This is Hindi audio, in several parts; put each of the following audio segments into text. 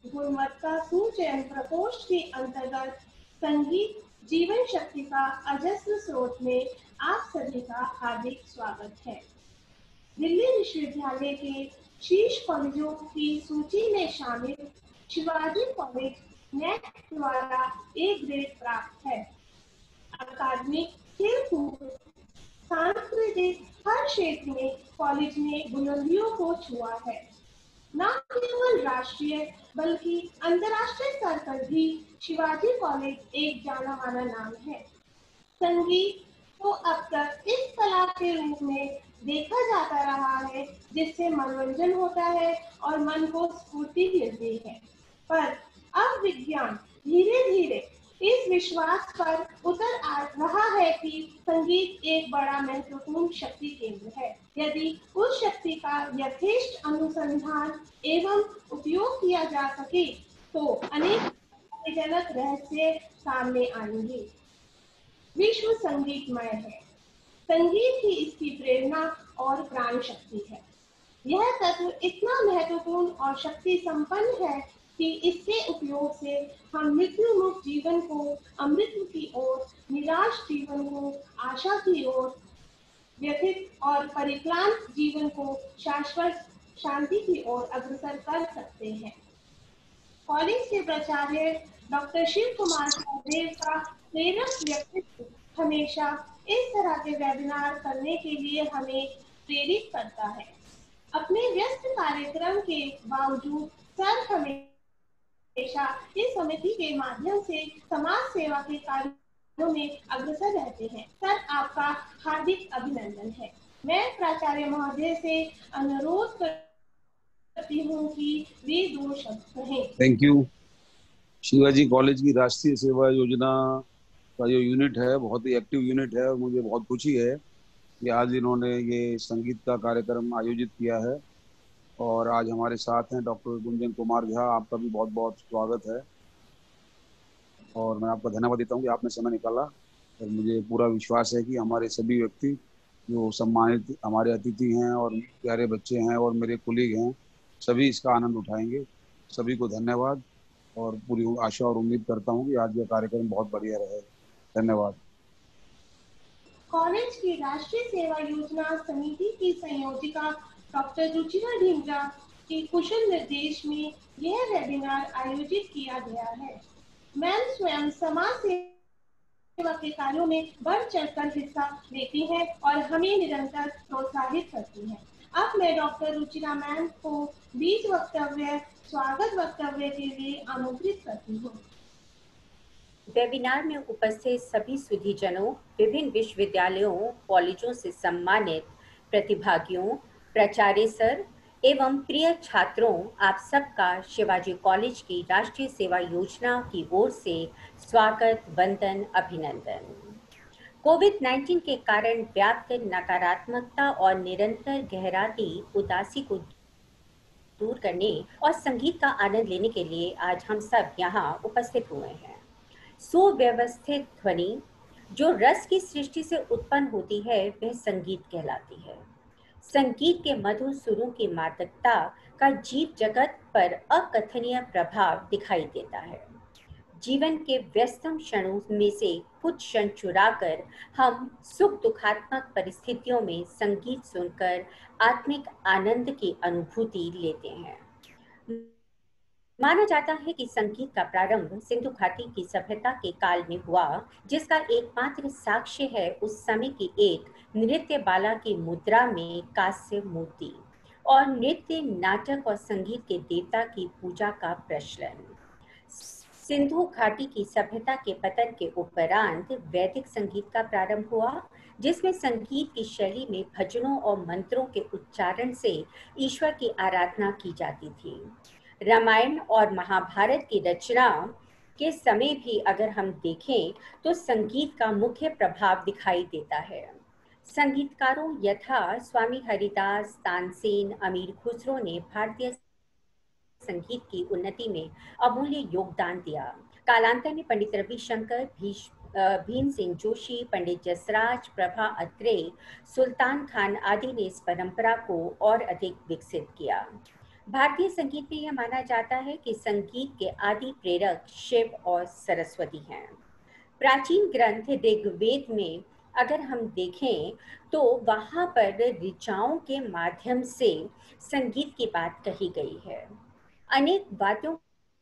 गुणवत्ता सुचयन प्रकोष्ठ के अंतर्गत संगीत जीवन शक्ति का अजस्र स्रोत में आप सभी का हार्दिक स्वागत है। दिल्ली विश्वविद्यालय के शीर्ष कॉलेजों की सूची में शामिल शिवाजी कॉलेज नेट द्वारा ए ग्रेड प्राप्त है। अकादमिक, खेलकूद, सांस्कृतिक हर क्षेत्र में कॉलेज ने बुलंदियों को छुआ है। न केवल राष्ट्रीय बल्कि अंतर्राष्ट्रीय स्तर पर भी शिवाजी कॉलेज एक जाना माना नाम है। संगीत को अब तक इस कला के रूप में देखा जाता रहा है जिससे मनोरंजन होता है और मन को स्फूर्ति मिलती है, पर अब विज्ञान धीरे धीरे इस विश्वास पर उतर आ रहा है कि संगीत एक बड़ा महत्वपूर्ण शक्ति केंद्र है। यदि उस शक्ति का यथेष्ट अनुसंधान एवं उपयोग किया जा सके तो अनेक जनक रहस्य सामने आएंगे। विश्व संगीतमय है। संगीत ही इसकी प्रेरणा और प्राण शक्ति है। यह तत्व इतना महत्वपूर्ण और शक्ति संपन्न है कि इसके उपयोग से हम मृत्यु मुक्त जीवन को अमृत की ओर, निराश जीवन को आशा की ओर, व्यथित और परिक्लांत जीवन को शाश्वत शांति की ओर अग्रसर कर सकते हैं। कॉलेज के प्राचार्य डॉक्टर शिव कुमार सहदेव का प्रेरक व्यक्तित्व हमेशा इस तरह के वेबिनार करने के लिए हमें प्रेरित करता है। अपने व्यस्त कार्यक्रम के बावजूद सर हमेशा इस समिति के माध्यम से समाज सेवा के कार्यों में अग्रसर रहते हैं। सर, आपका हार्दिक अभिनंदन है। मैं प्राचार्य महोदय से अनुरोध करती हूँ कि वे 2 शब्द कहें। Thank you. शिवाजी कॉलेज की राष्ट्रीय सेवा योजना का जो यूनिट है बहुत ही एक्टिव यूनिट है और मुझे बहुत खुशी है कि आज इन्होंने ये संगीत का कार्यक्रम आयोजित किया है और आज हमारे साथ हैं डॉक्टर गुंजन कुमार झा। आपका भी बहुत बहुत स्वागत है और मैं आपका धन्यवाद देता हूँ कि आपने समय निकाला और मुझे पूरा विश्वास है कि हमारे सभी व्यक्ति जो सम्मानित हमारे अतिथि हैं और प्यारे बच्चे हैं और मेरे कुलीग हैं सभी इसका आनंद उठाएंगे। सभी को धन्यवाद और पूरी आशा और उम्मीद करता हूँ कि आज यह कार्यक्रम बहुत बढ़िया रहे। धन्यवाद। कॉलेज की राष्ट्रीय सेवा योजना समिति की संयोजिका डॉक्टर रुचिरा ढींगरा के कुशल निर्देश में यह वेबिनार आयोजित किया गया है। मैम स्वयं समाज सेवा के कार्यों में बढ़ चढ़कर हिस्सा लेती हैं और हमें निरंतर प्रोत्साहित करती हैं। अब मैं डॉक्टर रुचिरा मैम को बीच वक्तव्य स्वागत वक्तव्य के लिए आमंत्रित करती हूँ। वेबिनार में उपस्थित सभी सुधीजनों, विभिन्न विश्वविद्यालयों, कॉलेजों से सम्मानित प्रतिभागियों, प्राचार्य सर एवं प्रिय छात्रों, आप सबका शिवाजी कॉलेज की राष्ट्रीय सेवा योजना की ओर से स्वागत, वंदन, अभिनंदन। कोविड-19 के कारण व्याप्त नकारात्मकता और निरंतर गहराती उदासी को दूर करने और संगीत का आनंद लेने के लिए आज हम सब यहाँ उपस्थित हुए हैं। सुव्यवस्थित ध्वनि जो रस की सृष्टि से उत्पन्न होती है वह संगीत कहलाती है। संगीत के मधुर सुरों की मादकता का जीव जगत पर अकथनीय प्रभाव दिखाई देता है। जीवन के व्यस्तम क्षणों में से कुछ क्षण चुराकर हम सुख दुखात्मक परिस्थितियों में संगीत सुनकर आत्मिक आनंद की अनुभूति लेते हैं। माना जाता है कि संगीत का प्रारंभ सिंधु घाटी की सभ्यता के काल में हुआ, जिसका एकमात्र साक्ष्य है उस समय की एक नृत्य बाला की मुद्रा में कांस्य मूर्ति और नृत्य, नाटक और संगीत के देवता की पूजा का प्रचलन। सिंधु घाटी की सभ्यता के पतन के उपरांत वैदिक संगीत का प्रारंभ हुआ, जिसमें संगीत की शैली में भजनों और मंत्रों के उच्चारण से ईश्वर की आराधना की जाती थी। रामायण और महाभारत की रचना के समय भी अगर हम देखें तो संगीत का मुख्य प्रभाव दिखाई देता है। संगीतकारों यथा स्वामी हरिदास, तानसेन, अमीर खुसरो ने भारतीय संगीत की उन्नति में अमूल्य योगदान दिया। कालांतर में पंडित रविशंकर, भीम सिंह जोशी, पंडित जसराज, प्रभा अत्रेय, सुल्तान खान आदि ने इस परंपरा को और अधिक विकसित किया। भारतीय संगीत में यह माना जाता है कि संगीत के आदि प्रेरक शिव और सरस्वती हैं। प्राचीन ग्रंथ ऋग्वेद में अगर हम देखें तो वहाँ पर ऋचाओं के माध्यम से संगीत की बात कही गई है। अनेक वाद्यों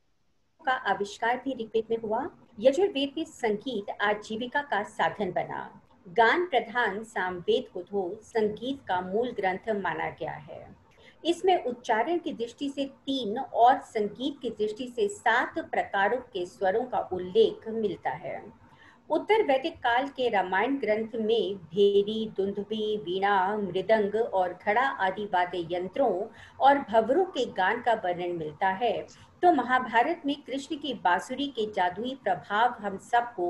का आविष्कार भी ऋग्वेद में हुआ। यजुर्वेद में संगीत आजीविका का साधन बना। गान प्रधान सामवेद को तो संगीत का मूल ग्रंथ माना गया है। इसमें उच्चारण की दृष्टि से 3 और संगीत की दृष्टि से 7 प्रकारों के स्वरों का उल्लेख मिलता है। उत्तर वैदिक काल के रामायण ग्रंथ में भेरी, दुंदुभी, वीणा, मृदंग और घड़ा आदि वाद्य यंत्रों और भंवरों के गान का वर्णन मिलता है। तो महाभारत में कृष्ण की बांसुरी के जादुई प्रभाव हम सबको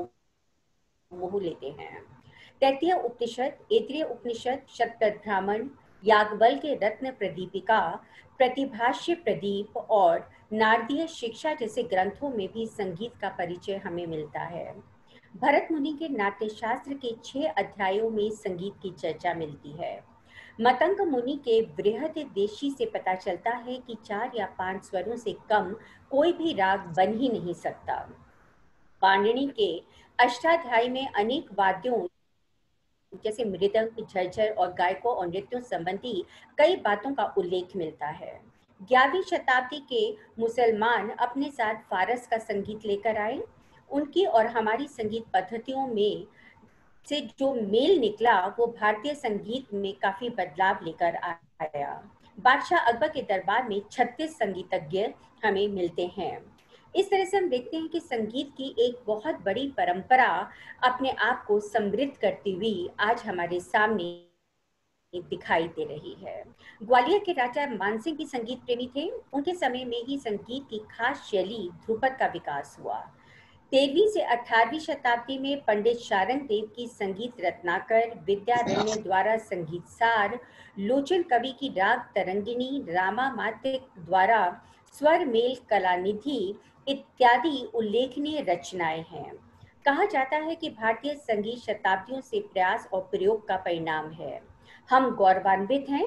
मोह लेते हैं। तैत्तिरीय उपनिषद, ऐतरेय उपनिषद, शतपथ याज्ञवल्क्य के रत्न प्रदीपिका, प्रतिभाष्य प्रदीप और नारदीय शिक्षा जैसे ग्रंथों में भी संगीत का परिचय हमें मिलता है। भरत मुनि के नाट्य शास्त्र के 6 अध्यायों में संगीत की चर्चा मिलती है। मतंग मुनि के बृहद देशी से पता चलता है कि 4 या 5 स्वरों से कम कोई भी राग बन ही नहीं सकता। पाणिनि के अष्टाध्यायी में अनेक वाद्यों जैसे मृदंग, झरझर और गायकों और नृत्यों संबंधी कई बातों का उल्लेख मिलता है। 11वीं शताब्दी के मुसलमान अपने साथ फारस का संगीत लेकर आए। उनकी और हमारी संगीत पद्धतियों में से जो मेल निकला वो भारतीय संगीत में काफी बदलाव लेकर आया। बादशाह अकबर के दरबार में 36 संगीतज्ञ हमें मिलते हैं। इस तरह से हम देखते हैं कि संगीत की एक बहुत बड़ी परंपरा अपने आप को समृद्ध करती हुई आज हमारे सामने दिखाई दे रही है। ग्वालियर के राजा मानसिंह भी संगीत प्रेमी थे। उनके समय में ही संगीत की खास शैली ध्रुपद का विकास हुआ। 13वीं से 18वीं शताब्दी में पंडित शारंग देव की संगीत रत्नाकर, विद्यारण्य द्वारा संगीत सार, लोचन कवि की राग तरंगिणी, रामा मात्य द्वारा स्वर मेल कलानिधि इत्यादि उल्लेखनीय रचनाएं हैं। कहा जाता है कि भारतीय संगीत शताब्दियों से प्रयास और प्रयोग का परिणाम है। हम गौरवान्वित हैं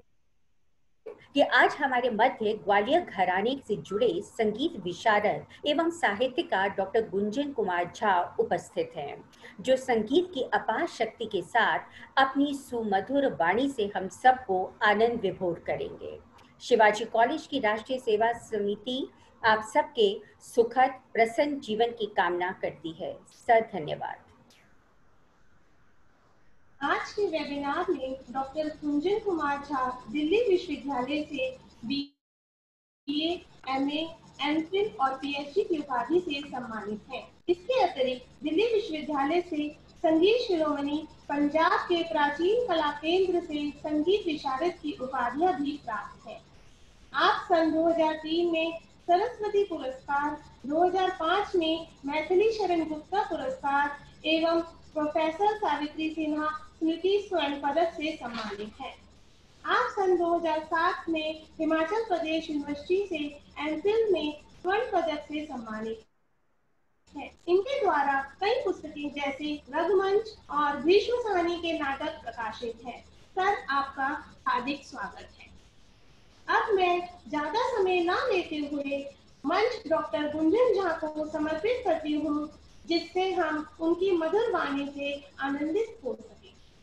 कि आज हमारे मध्य ग्वालियर घराने से जुड़े संगीत विशारद एवं साहित्यकार डॉक्टर गुंजन कुमार झा उपस्थित हैं, जो संगीत की अपार शक्ति के साथ अपनी सुमधुर वाणी से हम सबको आनंद विभोर करेंगे। शिवाजी कॉलेज की राष्ट्रीय सेवा समिति आप सबके सुखद प्रसन्न जीवन की कामना करती है। सर धन्यवाद। आज के वेबिनार में डॉक्टर कुंजन कुमार झा दिल्ली विश्वविद्यालय से BA, MA, MPhil और PhD की उपाधि से सम्मानित हैं। इसके अतिरिक्त दिल्ली विश्वविद्यालय से संगीत शिरोमणि पंजाब के प्राचीन कला केंद्र से संगीत विशारद की उपाधियां भी प्राप्त हैं। आप सन 2003 में सरस्वती पुरस्कार, 2005 में मैथिली शरण गुप्ता पुरस्कार एवं प्रोफेसर सावित्री सिन्हा स्मृति स्वर्ण पदक से सम्मानित हैं। आप सन 2007 में हिमाचल प्रदेश यूनिवर्सिटी से MPhil में स्वर्ण पदक से सम्मानित हैं। इनके द्वारा कई पुस्तकें जैसे रंगमंच और भीष्म साहनी के नाटक प्रकाशित हैं। सर, आपका हार्दिक स्वागत है। अब मैं ज्यादा समय ना लेते हुए मंच डॉक्टर गुंजन झा को समर्पित करती हूँ, जिससे हम उनकी मधुर वाणी से आनंदित हो सके।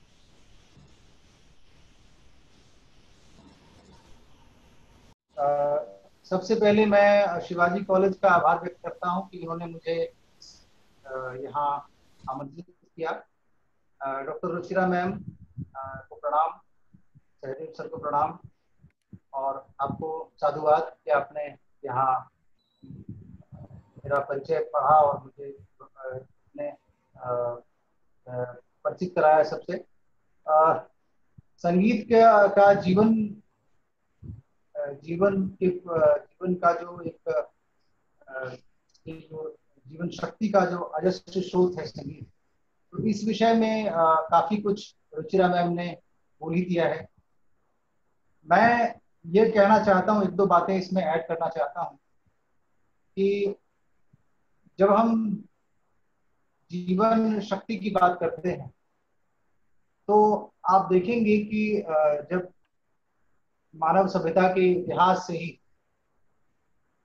सबसे पहले मैं शिवाजी कॉलेज का आभार व्यक्त करता हूं कि उन्होंने मुझे यहाँ आमंत्रित किया। डॉक्टर रुचिरा मैम को प्रणाम, सहदेव सर को प्रणाम और आपको साधुवाद कि आपने यहाँ मेरा परिचय पढ़ा और मुझे परिचित कराया सबसे। संगीत का जीवन का जो एक जीवन शक्ति का जो अजस्र स्रोत है संगीत, तो इस विषय में काफी कुछ रुचिरा मैम ने बोल ही दिया है। मैं ये कहना चाहता हूँ, 1-2 बातें इसमें ऐड करना चाहता हूँ कि जब हम जीवन शक्ति की बात करते हैं तो आप देखेंगे कि जब मानव सभ्यता के इतिहास से ही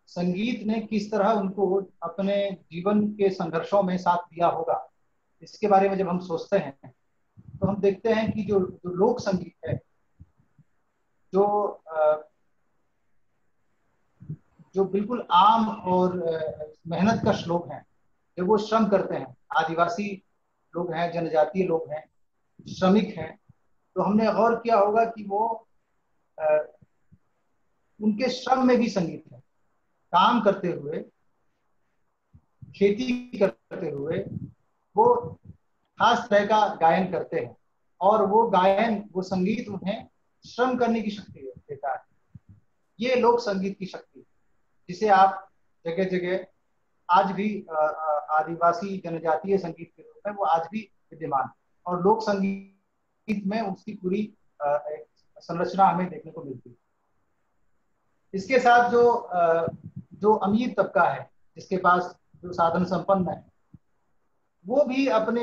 संगीत ने किस तरह उनको अपने जीवन के संघर्षों में साथ दिया होगा, इसके बारे में जब हम सोचते हैं तो हम देखते हैं कि जो लोक संगीत है, जो बिल्कुल आम और मेहनत कश लोग हैं, जब वो श्रम करते हैं, आदिवासी लोग हैं, जनजातीय लोग हैं, श्रमिक हैं, तो हमने गौर किया होगा कि वो उनके श्रम में भी संगीत है। काम करते हुए, खेती करते हुए वो खास तरह का गायन करते हैं, और वो गायन, वो संगीत उन्हें श्रम करने की शक्ति देता है। ये लोक संगीत की शक्ति, जिसे आप जगह जगह आज भी आदिवासी जनजातीय संगीत के रूप में वो आज भी विद्यमान है, और लोक संगीत में उसकी पूरी संरचना हमें देखने को मिलती है। इसके साथ जो अमीर तबका है, जिसके पास जो साधन संपन्न है, वो भी अपने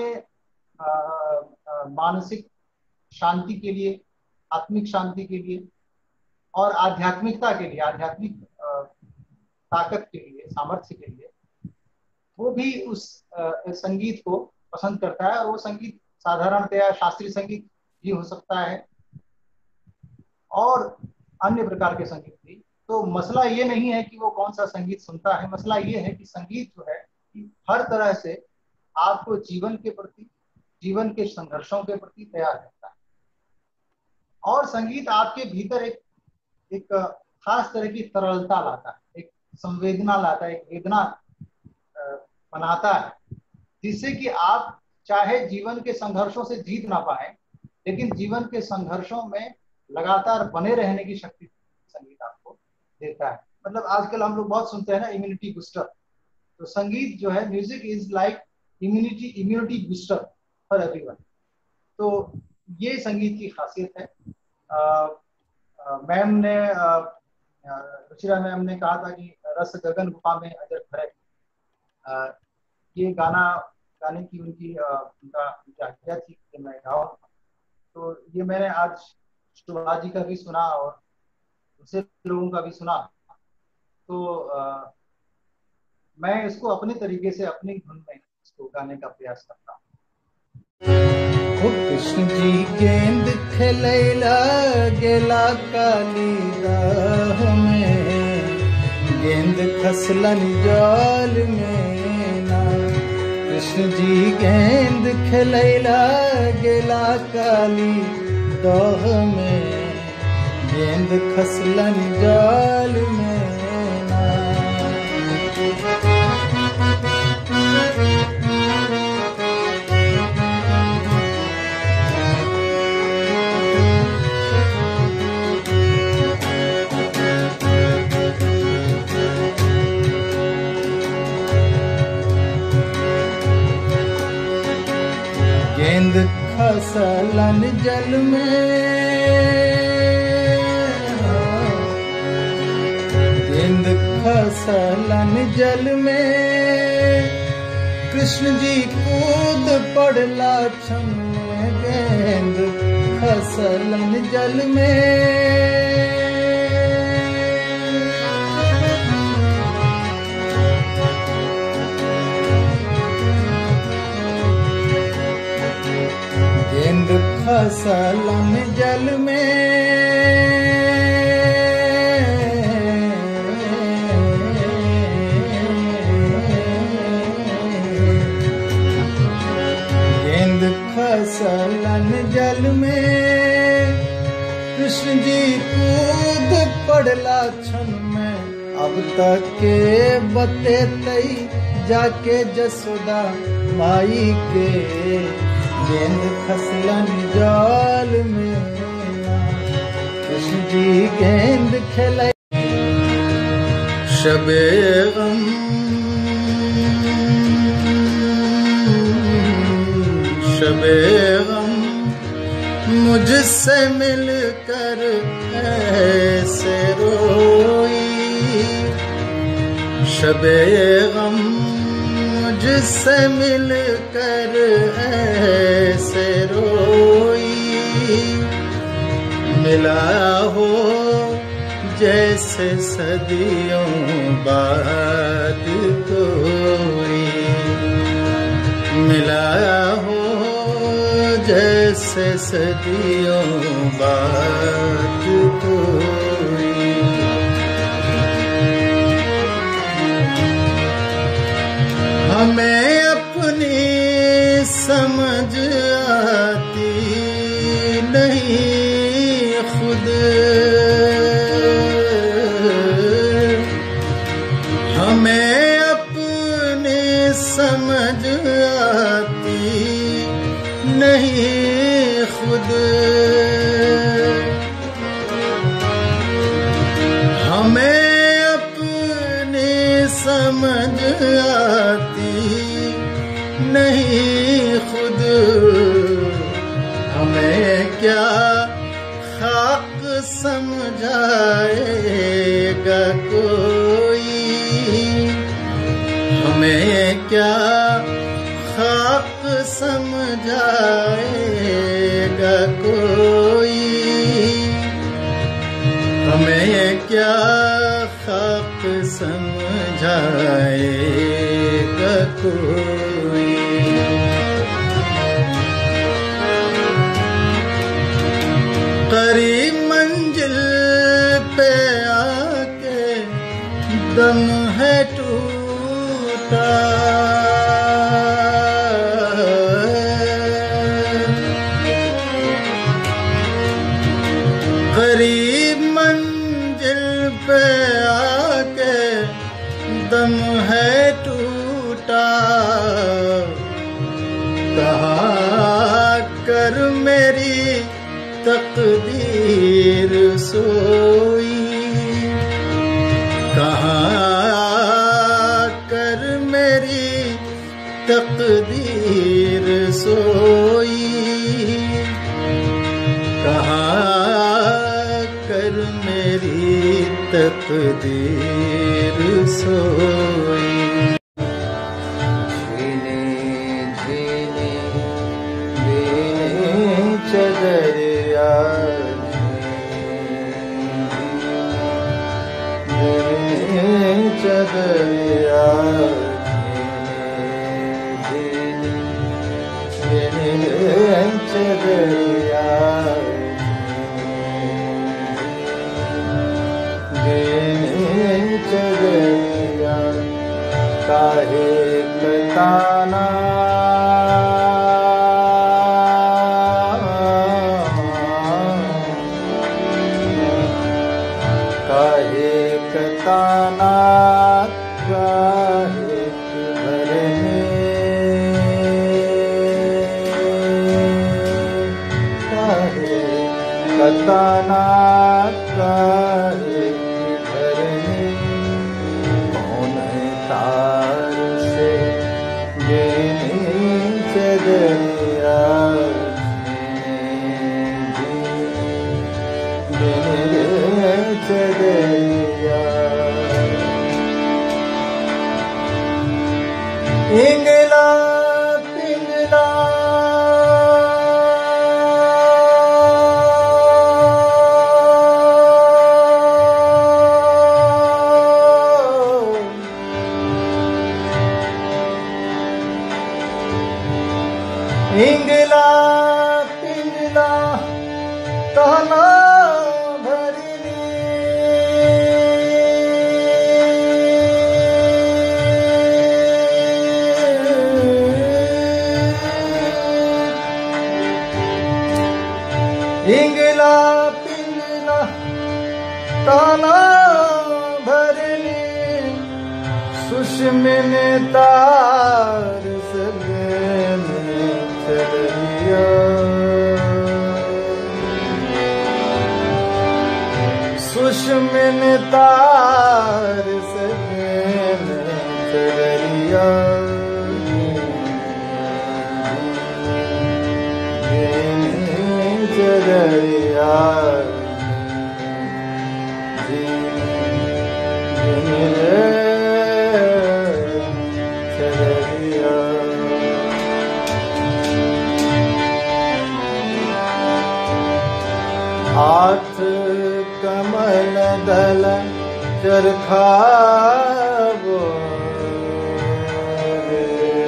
मानसिक शांति के लिए, आत्मिक शांति के लिए और आध्यात्मिकता के लिए, आध्यात्मिक ताकत के लिए, सामर्थ्य के लिए, वो भी उस संगीत को पसंद करता है। और वो संगीत साधारणतया शास्त्रीय संगीत भी हो सकता है और अन्य प्रकार के संगीत भी। तो मसला ये नहीं है कि वो कौन सा संगीत सुनता है, मसला ये है कि संगीत जो है कि हर तरह से आपको जीवन के प्रति, जीवन के संघर्षों के प्रति तैयार रहता है। और संगीत आपके भीतर एक खास तरह की तरलता लाता है, एक संवेदना लाता है, एक वेदना बनाता है, जिससे कि आप चाहे जीवन के संघर्षों से जीत ना पाए, लेकिन जीवन के संघर्षों में लगातार बने रहने की शक्ति संगीत आपको देता है। मतलब आजकल हम लोग बहुत सुनते हैं ना, इम्यूनिटी बूस्टर। तो संगीत जो है, music is like immunity booster for everyone. तो ये संगीत की खासियत है। मैम ने, रुचिरा मैम ने कहा था कि रस गगन गुफा में अजर भरे, ये गाने की उनकी आज्ञा थी कि मैं गाऊं। तो ये मैंने आज शिवा जी का भी सुना और दूसरे लोगों का भी सुना। तो मैं इसको अपने तरीके से, अपनी धुन में इसको गाने का प्रयास करता हूँ। कृष्ण जी गेंद खेलैला गेला काली राह में, गेंद खसलन जाल में ना। कृष्ण जी गेंद खेलैला गेला काली राह में, गेंद खसलन जाल में ना। गेंद खसलन जल में, गेंद खसलन जल में, कृष्ण जी कूद पड़ला छन में। गेंद खसलन जल में, गेंद खसलन जल में, गेंद खसलन जल में, कृष्ण जी कूद पड़ला छन में। अब तक के बते तई जाके जसोदा माई के, गेंद खसलन जाल में। कृष्ण जी गेंद खेल शबे गम, शबे गम मुझसे मिलकर ऐसे रोई। शबे गम मुझसे मिलकर ऐसे रोई। मिला हो जैसे सदियों बाद कोई मिला हो, जैसे सदियों बाद कोई। हमें अपनी समझ आती नहीं खुद, हमें अपनी समझ आती नहीं खुद, हमें अपनी समझ आती नहीं खुद। हमें क्या खाक समझाएगा कोई, हमें क्या खाक समझाएगा कोई, हमें क्या खाक समझाएगा कोई। करीब मंजिल पे आके दम है टूटा, करीब मंजिल पे आके दम है टूटा। कहा कर मेरी तकदीर सोई, कहाँ कर मेरी तकदीर सोई, कहाँ कर मेरी तकदीर सोई। झीने झीने दीने चदरिया, चदरिया चदरिया चदरिया काहे कताना काहे कताना काहे भरने, काहे कताना काहे भरने। कौन है तार से देने चदरिया, देने चदरिया। इंगला पिंगला इंगला पिंगला ताना भरने, इंगला पिंगला ताना भरने। सुषमिन तार सगने चलिया, सुषमिन तार सगने चलिया। चलिया हाथ कमल दल चरखा बोले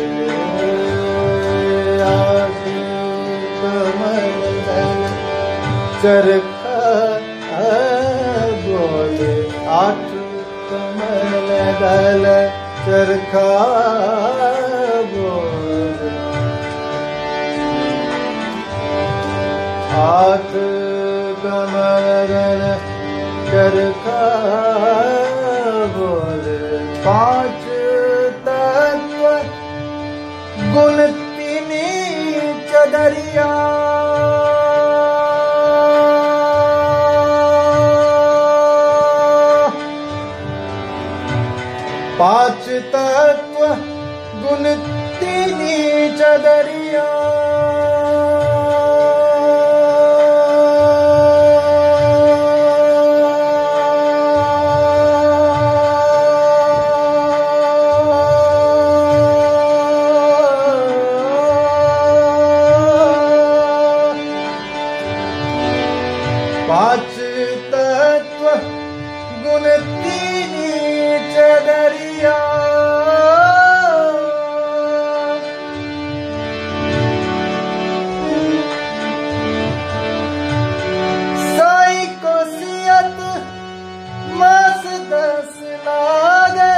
आठ कमल दल चरखा बोले आठ कमल दल चरखा बोले आठ कमल दल चरखा बोले पांच तत्व गुण तीनी चदरिया पांच तत्व गुण तीनी चदरिया पांच तत्व गुण तीनी चदरिया साई को सियत मास दस लागे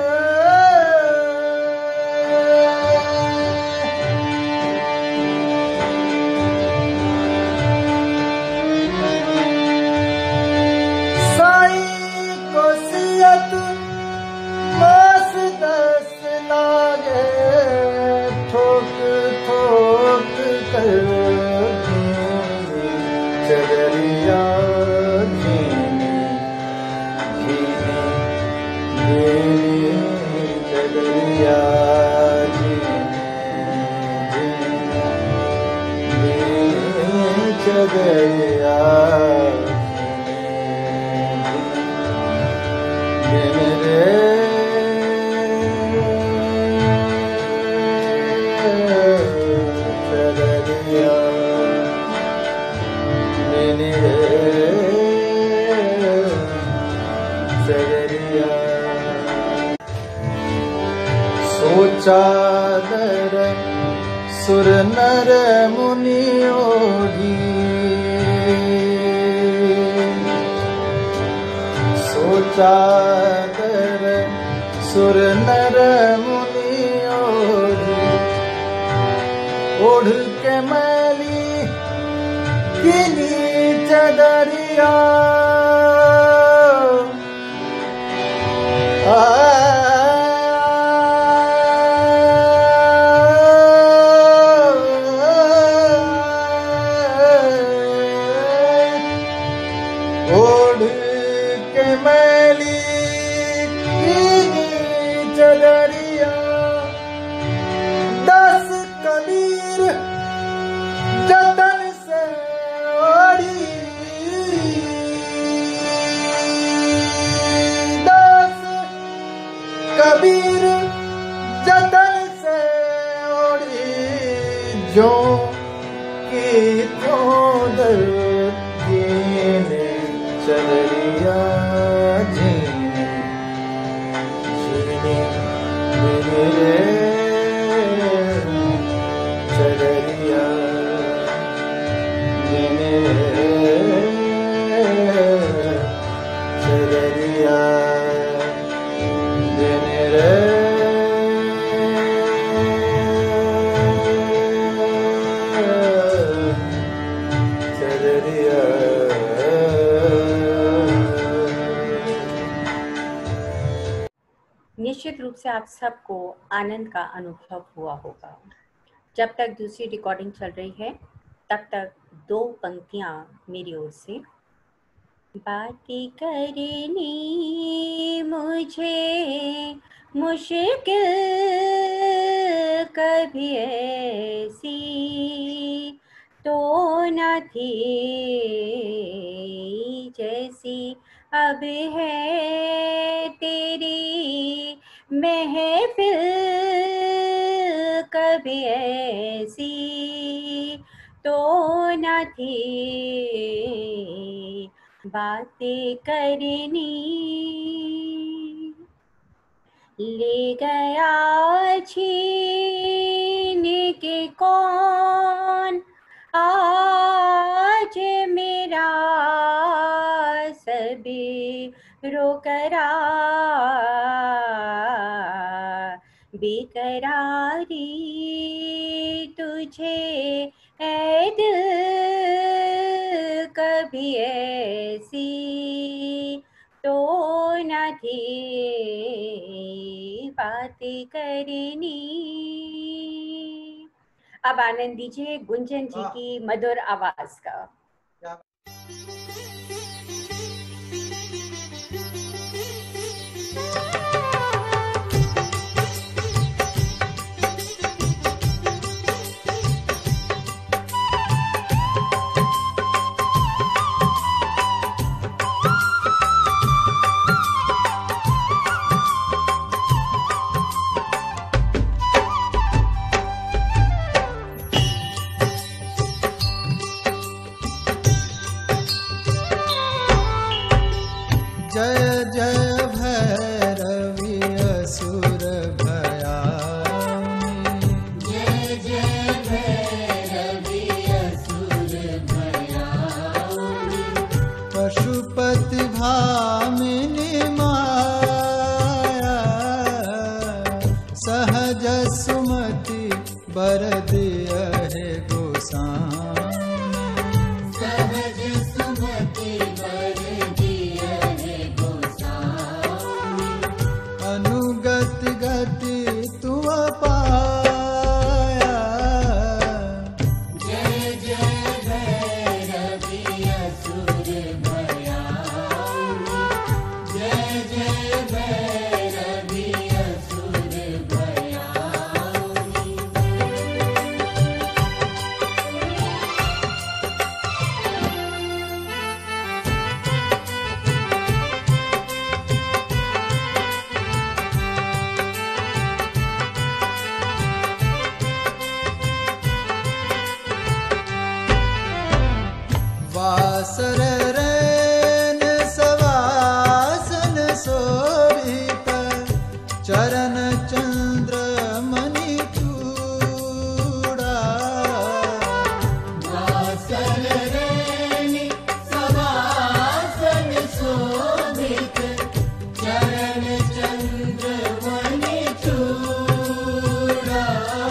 साई को सियत मास दस लागे ठोक ठोक कर चदरिया झीनी झीनी झीनी चदरिया झीनी झीनी चदरिया झीनी रे चदरिया झीनी रे चदरिया सोचा दर सुर नर मुनि ओढ़ी सोचा दर सुर नर मुनि ओढ़ी ओढ़ के मैली किनी चदरिया ओढ़ के मैली किनी चदरिया दस कबीर जतन से ओढ़ी दस कबीर जतन से ओढ़ी जो की चोदर जीने चदरिया झीनी झीनी झीनी रे चदरिया झीनी रे चदरिया झीनी रे निश्चित रूप से आप सबको आनंद का अनुभव हुआ होगा। जब तक दूसरी रिकॉर्डिंग चल रही है तब तक दो पंक्तियां मेरी ओर से। बातें करनी मुझे मुश्किल कभी ऐसी तो न थी जैसी अब है तेरी महफिल कभी ऐसी तो न थी बातें करनी ले गया छीन के कौन आज मेरा सभी रोकरार, बेकरारी तुझे है दिल कभी ऐसी तो न थी बातें करनी। अब आनंद दीजिए गुंजन जी की मधुर आवाज का। जय जय भैरवी असुर भयानी, जय जय भैरवी असुर भयानी, पशुपति भामिनी माया, सहज सुमति बर दिया है गोसाई, सहज सुमति बर दिया है गोसाई, अनुगत गति तुम पाया, जय जय भैरवी असुर भयानी, जय जय भैरवी असुर भयानी। वासर रैन सवासन शोभित, चरण चंद्र मणि चूड़ा, वासर रैनी सवासन शोभित, चरण चंद्र मणि चूड़ा,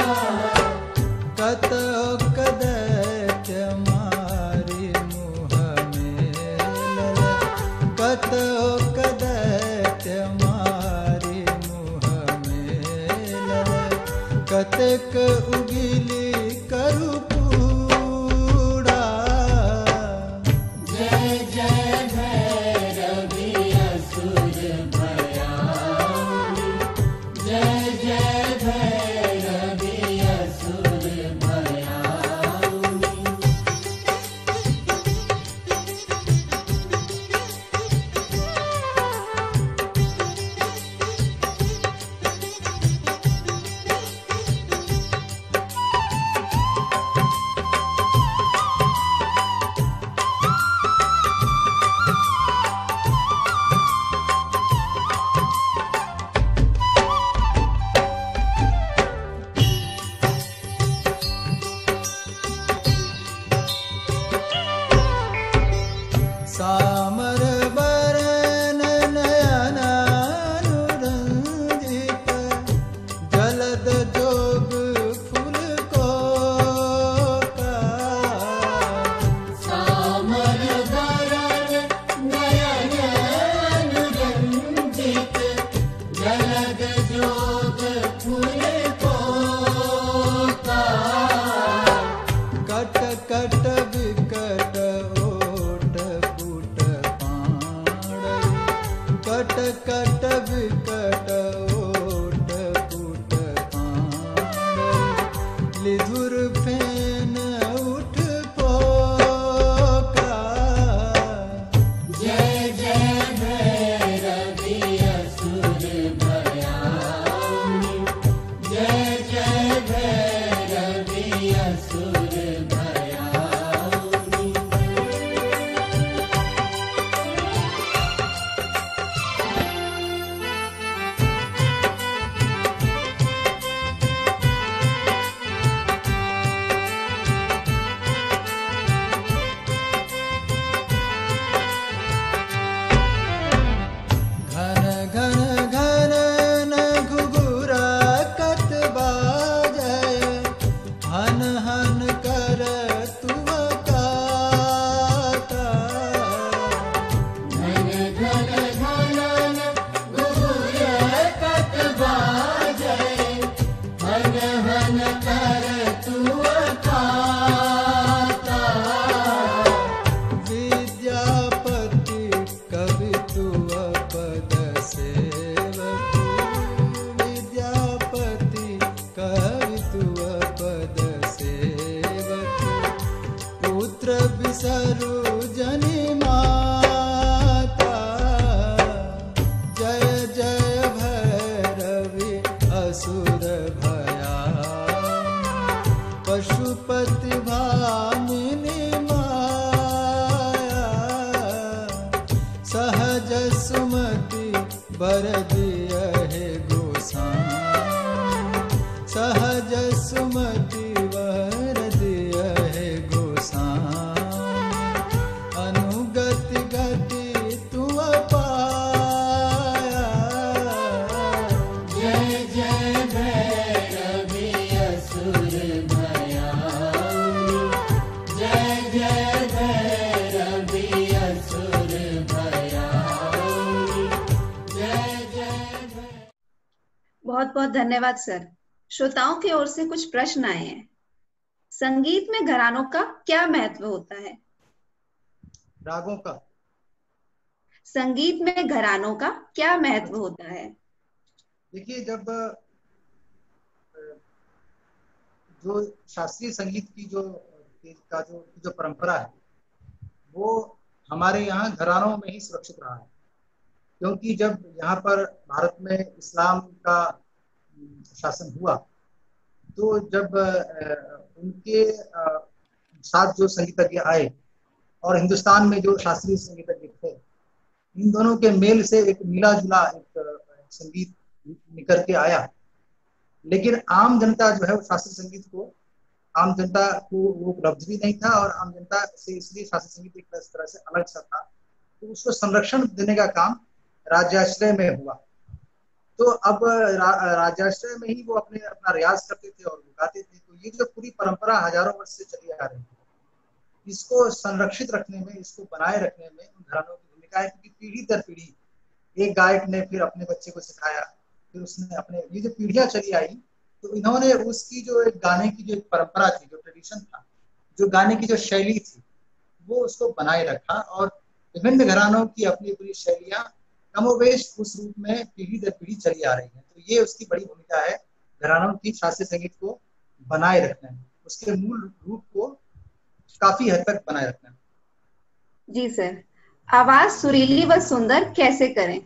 कतक दैत्य मारी मुँह में लल, कतक दैत्य मारी मुँह में लल, कतेक उगिली करु पूड़ा, जय जय भैरवी असुर भयानी, जय जय भैरवी असुर भयानी। सामर बरन नयन अनुरंजित, जलद जोग फूल को का, सामर बरन नयन अनुरंजित, जलद जोग फूल को का, कट कट विकट ओट पुट पाणई, कट कट विकट ओट पुट पाणई, लिधुर फेन उठ पोका, जय जय भैरवी असुर भयानी, जय जय भैरवी असुर भयानी। बर दिया है गोसाई सहज सुमति वर दिया है गोसाई अनुगति गति तुम पाया जय जय भैरवी असुर भयाउनि जय जय भैरवी असुर भयाउनि जय जय बहुत बहुत धन्यवाद सर। श्रोताओं की ओर से कुछ प्रश्न आए हैं। संगीत में घरानों का क्या महत्व होता है? रागों का संगीत में घरानों का क्या महत्व होता है? देखिए, जब जो शास्त्रीय संगीत की जो परंपरा है वो हमारे यहाँ घरानों में ही सुरक्षित रहा है, क्योंकि जब यहाँ पर भारत में इस्लाम का शासन हुआ तो जब उनके साथ जो संगीतज्ञ आए और हिंदुस्तान में जो शास्त्रीय संगीतज्ञ थे, इन दोनों के मेल से एक मिला जुला एक संगीत निकल के आया। लेकिन आम जनता जो है वो शास्त्रीय संगीत को, आम जनता को वो उपलब्ध भी नहीं था और आम जनता से इसलिए शास्त्रीय संगीत एक तरह से अलग सा था, तो उसको संरक्षण देने का काम राज्याश्रय में हुआ। तो अब राज्याश्रय में ही वो अपना रियाज करते थे और गाते थे। तो ये जो पूरी परंपरा हजारों वर्ष से चली आ रही है, इसको संरक्षित रखने में, इसको बनाए रखने में उन घरानों की भूमिका है, क्योंकि पीढ़ी दर पीढ़ी एक गायक ने फिर अपने बच्चे को सिखाया, फिर उसने अपने, ये जो पीढ़ियां चली आई, तो इन्होंने उसकी जो एक गाने की जो एक परंपरा थी, जो ट्रेडिशन था, जो गाने की जो शैली थी, वो उसको बनाए रखा। और विभिन्न घरानों की अपनी अपनी शैलियां कमोवेश उस रूप में पीढ़ी दर पीढ़ी चली आ रही है। तो ये उसकी बड़ी भूमिका है घरानों की शास्त्रीय संगीत को बनाए रखने में, उसके मूल रूप को काफी हद तक बनाए रखने में। जी सर, आवाज सुरीली व सुंदर कैसे करें?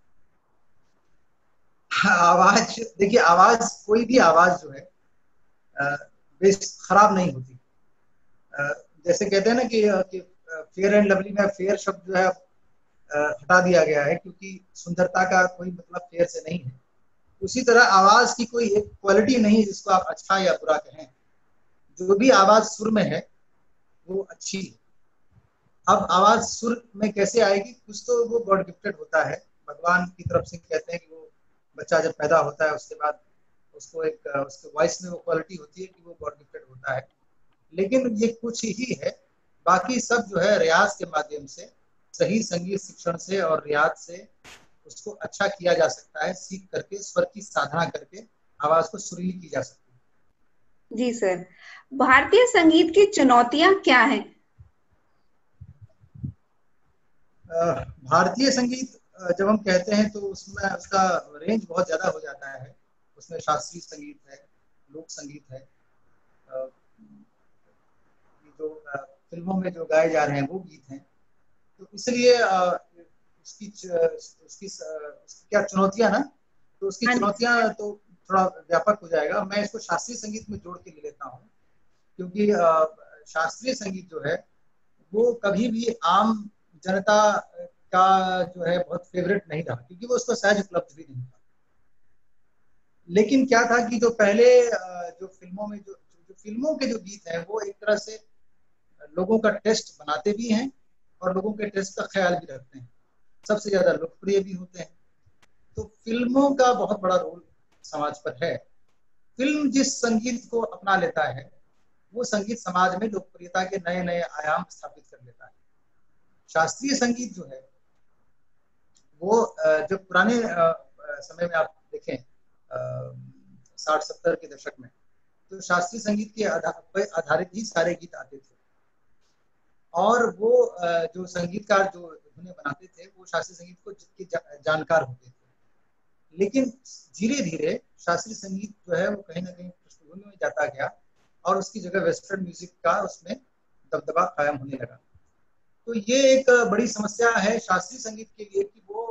आवाज, देखिए, आवाज, कोई भी आवाज जो है बेस खराब नहीं होती। जैसे कहते हैं ना कि फेयर एंड लवली में फेयर शब्द जो है हटा दिया गया है, क्योंकि सुंदरता का कोई मतलब फेयर से नहीं है। उसी तरह आवाज की कोई एक क्वालिटी नहीं है जिसको आप अच्छा या बुरा कहें। जो भी आवाज सुर में है वो अच्छी है। अब आवाज सुर में कैसे आएगी? कुछ तो वो गॉड गिफ्टेड होता है, भगवान की तरफ से। कहते हैं कि वो बच्चा जब पैदा होता है उसके बाद उसको एक उसके वॉइस में वो क्वालिटी होती है कि वो गॉड गिफ्टेड होता है। लेकिन ये कुछ ही है, बाकी सब जो है रियाज के माध्यम से, सही संगीत शिक्षण से और रियाज से उसको अच्छा किया जा सकता है। सीख करके, स्वर की साधना करके आवाज को सुरीली की जा सकती है। जी सर, भारतीय संगीत की चुनौतियां क्या हैं? भारतीय संगीत जब हम कहते हैं तो उसमें उसका रेंज बहुत ज्यादा हो जाता है। उसमें शास्त्रीय संगीत है, लोक संगीत है, जो फिल्मों में जो गाए जा रहे हैं वो गीत हैं। तो इसलिए उसकी क्या चुनौतियां ना, तो उसकी चुनौतियां तो थोड़ा व्यापक हो जाएगा। मैं इसको शास्त्रीय संगीत में जोड़ के ले लेता हूँ, क्योंकि शास्त्रीय संगीत जो है वो कभी भी आम जनता का जो है बहुत फेवरेट नहीं रहा, क्योंकि वो उसको सहज उपलब्ध भी नहीं था। लेकिन क्या था कि जो पहले जो फिल्मों में जो फिल्मों के जो गीत हैं वो एक तरह से लोगों का टेस्ट बनाते भी हैं और लोगों के टेस्ट का ख्याल भी रखते हैं, सबसे ज्यादा लोकप्रिय भी होते हैं। तो फिल्मों का बहुत बड़ा रोल समाज पर है। फिल्म जिस संगीत को अपना लेता है वो संगीत समाज में लोकप्रियता के नए नए आयाम स्थापित कर लेता है। शास्त्रीय संगीत जो है वो जो पुराने समय में आप देखें 60-70 के दशक में, तो शास्त्रीय संगीत के आधारित ही सारे गीत आते थे। और वो जो संगीतकार जो धुनें बनाते थे वो शास्त्रीय संगीत को के जानकार होते थे। लेकिन धीरे धीरे शास्त्रीय संगीत जो है वो कहीं ना कहीं पृष्ठभूमि में जाता गया और उसकी जगह वेस्टर्न म्यूजिक का उसमें दबदबा कायम होने लगा। तो ये एक बड़ी समस्या है शास्त्रीय संगीत के लिए कि वो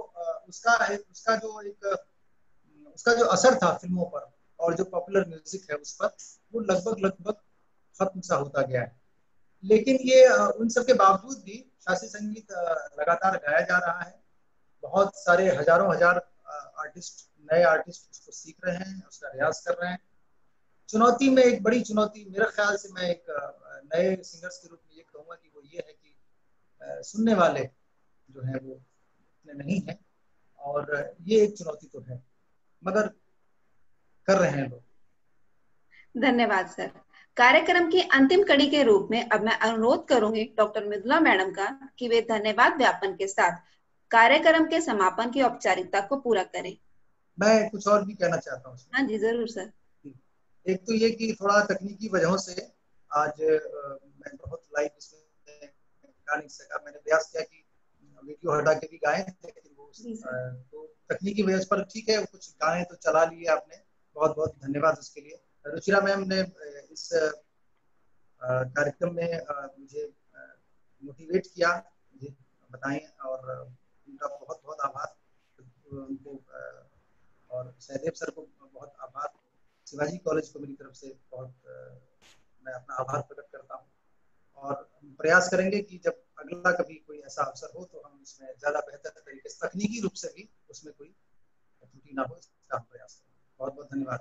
उसका जो असर था फिल्मों पर और जो पॉपुलर म्यूजिक है उस पर, वो लगभग खत्म सा होता गया है। लेकिन ये उन सब के बावजूद भी शास्त्रीय संगीत लगातार गाया जा रहा है। बहुत सारे हजारों हजार आर्टिस्ट, नए आर्टिस्ट उसको सीख रहे हैं, उसका रियाज कर रहे हैं। चुनौती में एक बड़ी चुनौती मेरे ख्याल से, मैं एक नए सिंगर्स के रूप में ये कहूँगा कि वो ये है कि सुनने वाले जो हैं वो इतने नहीं हैं, और ये एक चुनौती तो है, मगर कर रहे हैं लोग। धन्यवाद सर। कार्यक्रम की अंतिम कड़ी के रूप में अब मैं अनुरोध करूंगी डॉक्टर मृदुला मैडम का कि वे धन्यवाद ज्ञापन के साथ कार्यक्रम के समापन की औपचारिकता को पूरा करें। मैं कुछ और भी कहना चाहता हूँ। हाँ जी, जरूर सर। एक तो ये कि थोड़ा तकनीकी वजहों से आज मैं बहुत लाइव इसमें गा नहीं सका। मैंने प्रयास किया कि वीडियो हटा के भी गाएं, लेकिन वो तो तकनीकी वजह पर ठीक है, कुछ गाने तो चला लिए आपने, बहुत बहुत धन्यवाद उसके लिए। रुचिरा मैम ने इस कार्यक्रम में मुझे मोटिवेट किया, मुझे बताएं, और उनका बहुत बहुत आभार उनको, और सहदेव सर को बहुत आभार, शिवाजी कॉलेज को मेरी तरफ से बहुत मैं अपना आभार प्रकट करता हूँ। और प्रयास करेंगे कि जब अगला कभी कोई ऐसा अवसर हो तो हम इसमें ज्यादा बेहतर तरीके से, तकनीकी रूप से भी उसमें कोई त्रुटि ना हो, इसका हम प्रयास करेंगे। बहुत बहुत धन्यवाद।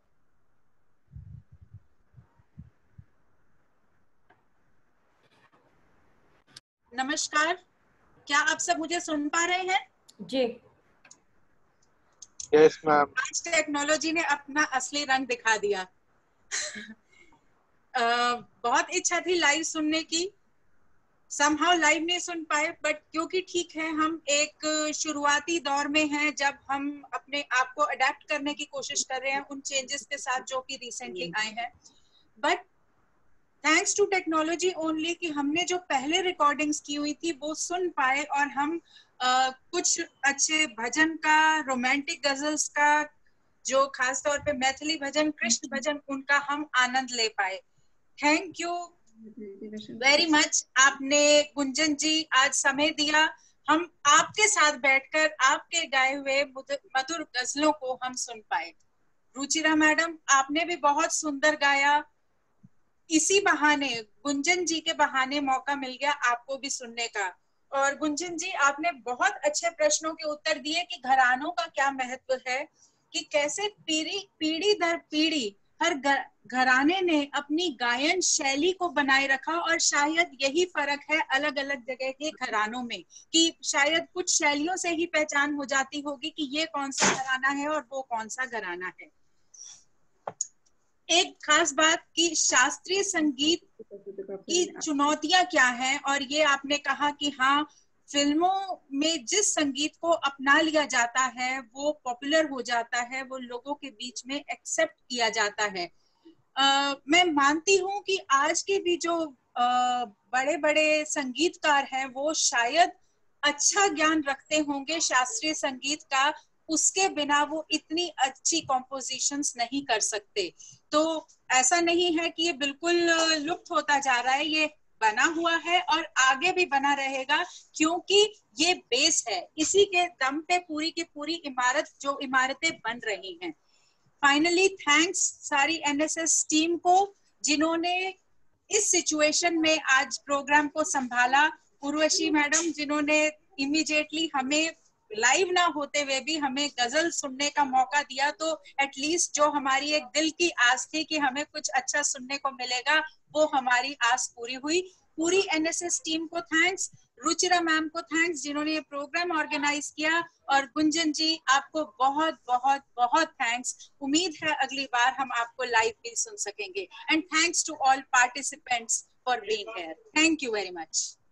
नमस्कार, क्या आप सब मुझे सुन पा रहे हैं? जी। Yes ma'am. आज टेक्नोलॉजी ने अपना असली रंग दिखा दिया। बहुत इच्छा थी लाइव सुनने की, समहाउ लाइव नहीं सुन पाए, बट क्योंकि ठीक है हम एक शुरुआती दौर में हैं, जब हम अपने आप को अडेप्ट करने की कोशिश कर रहे हैं उन चेंजेस के साथ जो कि रिसेंटली आए हैं। But thanks to technology only कि हमने जो पहले रिकॉर्डिंग्स की हुई थी वो सुन पाए, और हम कुछ अच्छे भजन का, रोमांटिक गजल्स का, जो खास तौर पे मैथिली भजन, कृष्ण भजन, उनका हम आनंद ले पाए। Thank you very much. आपने गुंजन जी आज समय दिया, हम आपके साथ बैठकर आपके गाए हुए मधुर गजलों को हम सुन पाए। रुचिरा मैडम, आपने भी बहुत सुंदर गाया। इसी बहाने, गुंजन जी के बहाने मौका मिल गया आपको भी सुनने का। और गुंजन जी, आपने बहुत अच्छे प्रश्नों के उत्तर दिए कि घरानों का क्या महत्व है, कि कैसे पीढ़ी दर पीढ़ी हर घराने ने अपनी गायन शैली को बनाए रखा, और शायद यही फर्क है अलग अलग जगह के घरानों में, कि शायद कुछ शैलियों से ही पहचान हो जाती होगी कि ये कौन सा घराना है और वो कौन सा घराना है। एक खास बात कि शास्त्रीय संगीत की चुनौतियां क्या हैं, और ये आपने कहा कि हाँ, फिल्मों में जिस संगीत को अपना लिया जाता है वो पॉपुलर हो जाता है, वो लोगों के बीच में एक्सेप्ट किया जाता है। मैं मानती हूँ कि आज के भी जो बड़े बड़े संगीतकार हैं वो शायद अच्छा ज्ञान रखते होंगे शास्त्रीय संगीत का, उसके बिना वो इतनी अच्छी कॉम्पोजिशंस नहीं कर सकते। तो ऐसा नहीं है कि ये बिल्कुल लुप्त होता जा रहा है, ये बना हुआ है और आगे भी बना रहेगा, क्योंकि ये बेस है, इसी के दम पे पूरी की पूरी इमारतें बन रही हैं। फाइनली थैंक्स सारी एनएसएस टीम को जिन्होंने इस सिचुएशन में आज प्रोग्राम को संभाला। उर्वशी मैडम जिन्होंने इमीडिएटली हमें लाइव ना होते हुए भी हमें गजल सुनने का मौका दिया, तो एटलीस्ट जो हमारी एक दिल की आस थी कि हमें कुछ अच्छा सुनने को मिलेगा, वो हमारी आस पूरी हुई। पूरी एनएसएस टीम को थैंक्स, रुचिरा मैम को थैंक्स जिन्होंने ये प्रोग्राम ऑर्गेनाइज किया, और गुंजन जी आपको बहुत बहुत बहुत थैंक्स। उम्मीद है अगली बार हम आपको लाइव भी सुन सकेंगे। And thanks to all participants for being here. Thank you very much.